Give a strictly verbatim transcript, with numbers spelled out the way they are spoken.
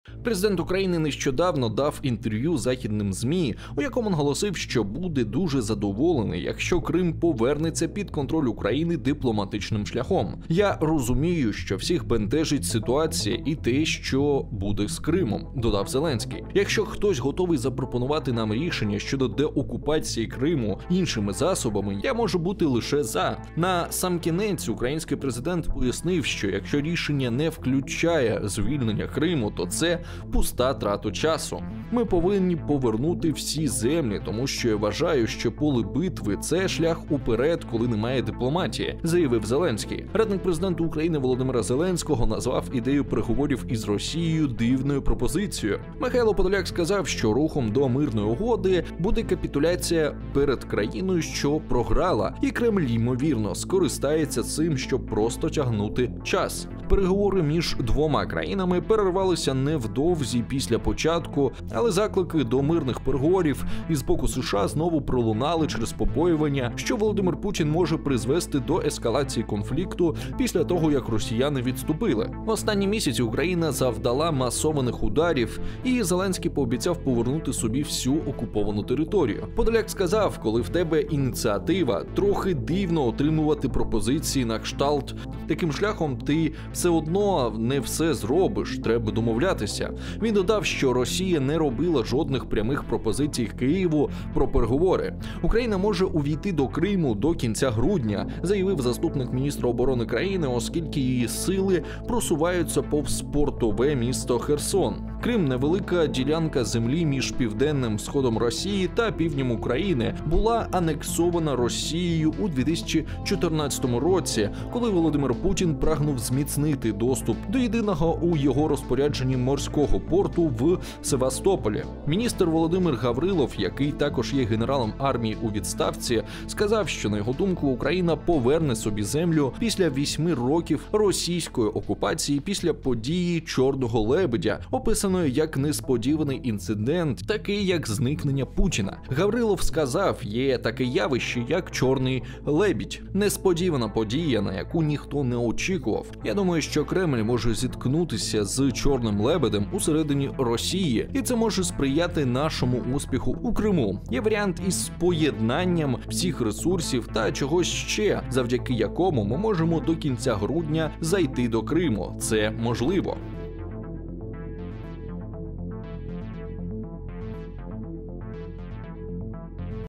Президент України нещодавно дав інтерв'ю західним ЗМІ, у якому наголосив, що буде дуже задоволений, якщо Крим повернеться під контроль України дипломатичним шляхом. Я розумію, що всіх бентежить ситуація і те, що буде з Кримом, додав Зеленський. Якщо хтось готовий запропонувати нам рішення щодо деокупації Криму іншими засобами, я можу бути лише за. На сам кінець український президент пояснив, що якщо рішення не включає звільнення Криму, то це пуста трата часу. Ми повинні повернути всі землі, тому що я вважаю, що поле битви – це шлях уперед, коли немає дипломатії, заявив Зеленський. Радник президента України Володимира Зеленського назвав ідею переговорів із Росією дивною пропозицією. Михайло Подоляк сказав, що рухом до мирної угоди буде капітуляція перед країною, що програла, і Кремль, ймовірно, скористається цим, щоб просто тягнути час. Переговори між двома країнами перервалися невдовзі після початку, але заклики до мирних переговорів із боку США знову пролунали через побоювання, що Володимир Путін може призвести до ескалації конфлікту після того, як росіяни відступили. В останні місяці Україна завдала масованих ударів, і Зеленський пообіцяв повернути собі всю окуповану територію. Подоляк сказав, коли в тебе ініціатива, трохи дивно отримувати пропозиції на кшталт. Таким шляхом ти все одно не все зробиш, треба домовлятися. Він додав, що Росія не робила жодних прямих пропозицій Києву про переговори. Україна може увійти до Криму до кінця грудня, заявив заступник міністра оборони країни, оскільки її сили просуваються повз портове місто Херсон. Крим – невелика ділянка землі між південним сходом Росії та півднем України, була анексована Росією у дві тисячі чотирнадцятому році, коли Володимир Путін прагнув зміцнити доступ до єдиного у його розпорядженні морського порту в Севастополі. Міністр Володимир Гаврилов, який також є генералом армії у відставці, сказав, що, на його думку, Україна поверне собі землю після вісьми років російської окупації після події Чорного лебедя, описаної як несподіваний інцидент, такий як зникнення Путіна. Гаврилов сказав, є таке явище, як Чорний лебідь. Несподівана подія, на яку ніхто не очікував. Я думаю, що Кремль може зіткнутися з Чорним лебедем усередині Росії, і це може сприяти нашому успіху у Криму. Є варіант із поєднанням всіх ресурсів та чогось ще, завдяки якому ми можемо до кінця грудня зайти до Криму. Це можливо.